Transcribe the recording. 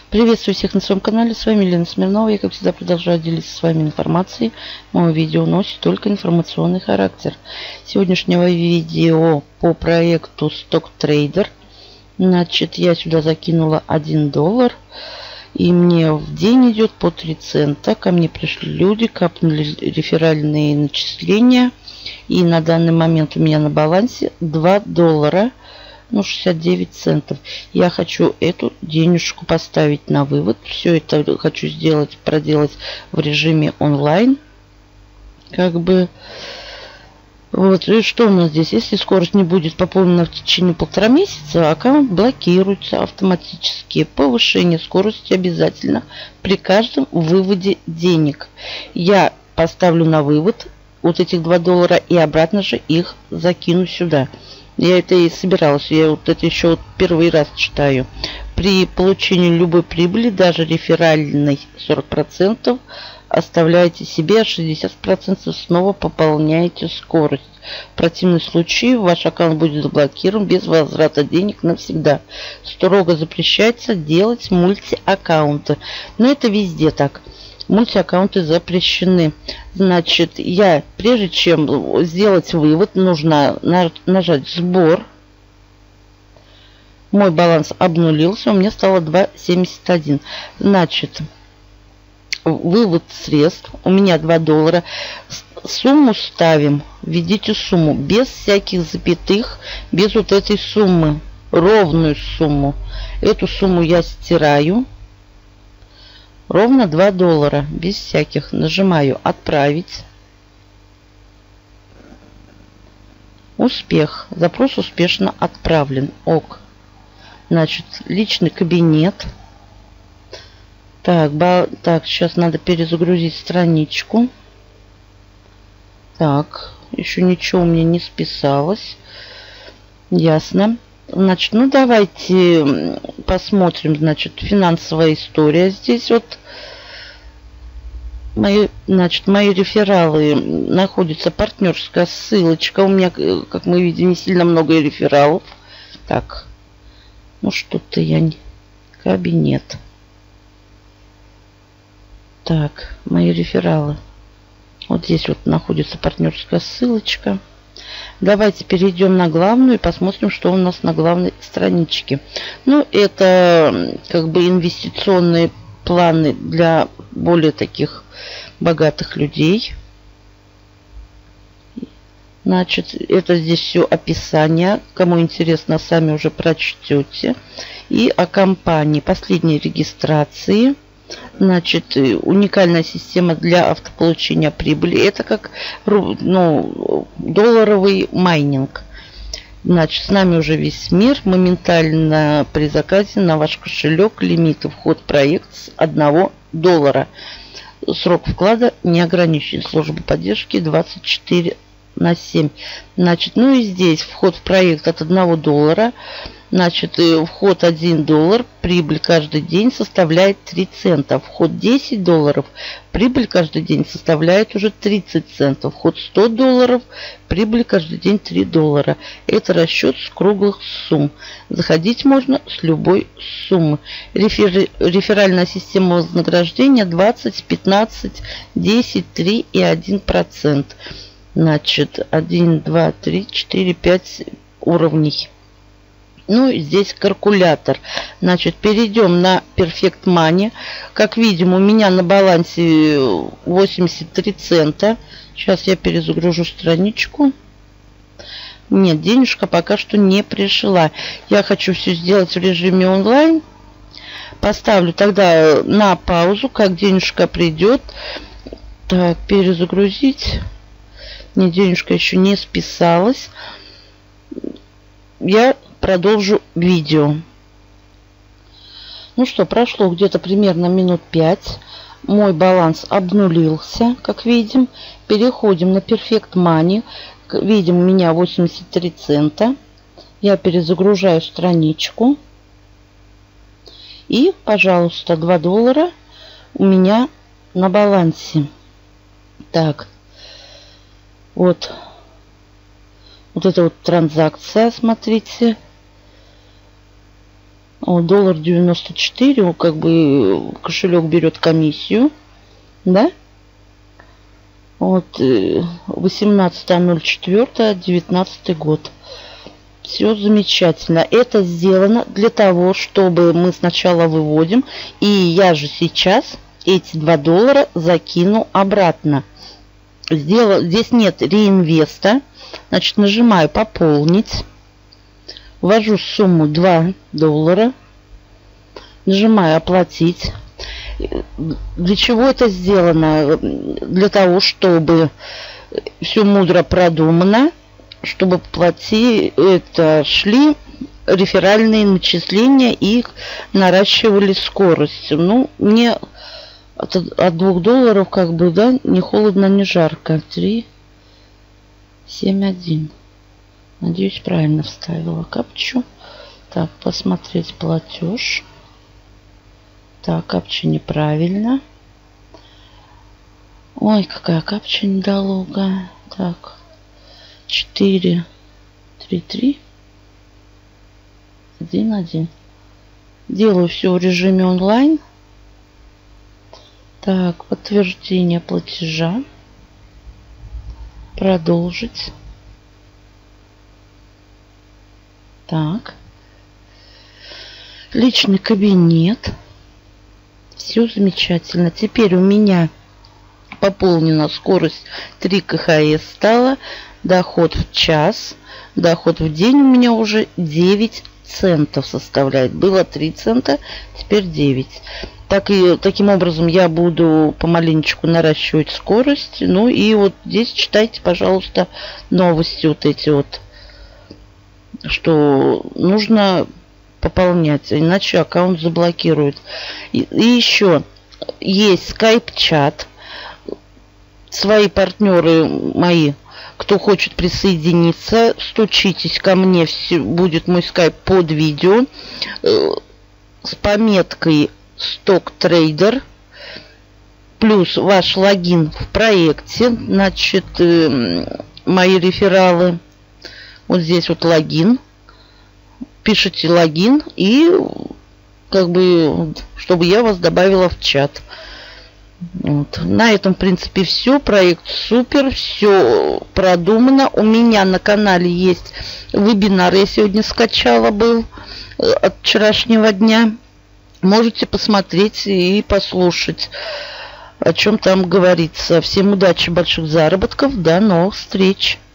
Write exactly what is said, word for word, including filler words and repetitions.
Приветствую всех на своем канале, с вами Елена Смирнова. Я, как всегда, продолжаю делиться с вами информацией. Мое видео носит только информационный характер. Сегодняшнего видео по проекту Stock Trader. Значит, я сюда закинула один доллар. И мне в день идет по три цента. Ко мне пришли люди, капнули реферальные начисления. И на данный момент у меня на балансе два доллара. Ну, шестьдесят девять центов. Я хочу эту денежку поставить на вывод. Все это хочу сделать, проделать в режиме онлайн. Как бы. Вот. И что у нас здесь? Если скорость не будет пополнена в течение полтора месяца, аккаунт блокируется автоматически. Повышение скорости обязательно при каждом выводе денег. Я поставлю на вывод вот этих два доллара и обратно же их закину сюда. Я это и собиралась. Я вот это еще вот первый раз читаю. При получении любой прибыли, даже реферальной сорок процентов, оставляете себе, а шестьдесят процентов снова пополняете скорость. В противном случае ваш аккаунт будет заблокирован без возврата денег навсегда. Строго запрещается делать мульти-аккаунты. Но это везде так. Мультиаккаунты запрещены. Значит, я, прежде чем сделать вывод, нужно нажать сбор. Мой баланс обнулился, у меня стало два семьдесят один. Значит, вывод средств. У меня два доллара. Сумму ставим. Введите сумму. Без всяких запятых. Без вот этой суммы. Ровную сумму. Эту сумму я стираю. Ровно два доллара, без всяких. Нажимаю «Отправить». Успех. Запрос успешно отправлен. Ок. Значит, личный кабинет. Так, ба так, сейчас надо перезагрузить страничку. Так, еще ничего у меня не списалось. Ясно. Значит, ну давайте посмотрим, значит, финансовая история. Здесь вот мои, значит, мои рефералы, находится партнерская ссылочка. У меня, как мы видим, не сильно много рефералов. Так, ну что-то я не... Кабинет. Так, мои рефералы. Вот здесь вот находится партнерская ссылочка. Давайте перейдем на главную и посмотрим, что у нас на главной страничке. Ну, это как бы инвестиционные планы для более таких богатых людей. Значит, это здесь все описание. Кому интересно, сами уже прочтете. И о компании. Последней регистрации. Значит, уникальная система для автополучения прибыли. Это как, ну, долларовый майнинг. Значит, с нами уже весь мир. Моментально при заказе на ваш кошелек лимит вход в проект с одного доллара. Срок вклада не ограничен. Служба поддержки двадцать четыре на семь. Значит, ну и здесь вход в проект от одного доллара. Значит, вход один доллар, прибыль каждый день составляет три цента. Вход десять долларов, прибыль каждый день составляет уже тридцать центов. Вход сто долларов, прибыль каждый день три доллара. Это расчет с круглых сумм. Заходить можно с любой суммы. Рефер... Реферальная система вознаграждения двадцать, пятнадцать, десять, три и один процент. Значит, один, два, три, четыре, пять уровней. Ну, здесь калькулятор. Значит, перейдем на Perfect Money. Как видим, у меня на балансе восемьдесят три цента. Сейчас я перезагружу страничку. Нет, денежка пока что не пришла. Я хочу все сделать в режиме онлайн. Поставлю тогда на паузу, как денежка придет. Так, перезагрузить. Нет, денежка еще не списалась. Я продолжу видео. Ну что, прошло где-то примерно минут пять. Мой баланс обнулился, как видим. Переходим на Perfect Money. Видим, у меня восемьдесят три цента. Я перезагружаю страничку. И, пожалуйста, два доллара у меня на балансе. Так. Вот. Вот это вот транзакция, смотрите. Вот, доллар девяносто четыре, как бы кошелек берет комиссию, да? Вот, восемнадцатое ноль четвёртое девятнадцатый год. Все замечательно. Это сделано для того, чтобы мы сначала выводим, и я же сейчас эти два доллара закину обратно. Сделал, здесь нет реинвеста. Значит, нажимаю «Пополнить». Ввожу сумму два доллара. Нажимаю «Оплатить». Для чего это сделано? Для того, чтобы все мудро продумано, чтобы плати, это шли реферальные начисления и наращивали скорость. Ну, мне от, от двух долларов как бы, да, не холодно, не жарко. три, семь, один. Надеюсь, правильно вставила капчу. Так, посмотреть платеж. Так, капча неправильно. Ой, какая капча недолгая. Так, четыре, три, три, один, один. Делаю все в режиме онлайн. Так, подтверждение платежа. Продолжить. Так. Личный кабинет. Все замечательно. Теперь у меня пополнена скорость три ка ха эс стала. Доход в час. Доход в день у меня уже девять центов составляет. Было три цента, теперь девять. Так и таким образом я буду помаленечку наращивать скорость. Ну и вот здесь читайте, пожалуйста, новости вот эти вот, что нужно пополнять, иначе аккаунт заблокируют. И, и еще есть скайп-чат. Свои партнеры мои, кто хочет присоединиться, стучитесь ко мне, все, будет мой скайп под видео э, с пометкой Stock Trader плюс ваш логин в проекте. Значит, э, мои рефералы. Вот здесь вот логин. Пишите логин и как бы, чтобы я вас добавила в чат. Вот. На этом, в принципе, все. Проект супер, все продумано. У меня на канале есть вебинар, я сегодня скачала, был от вчерашнего дня. Можете посмотреть и послушать, о чем там говорится. Всем удачи, больших заработков, до новых встреч.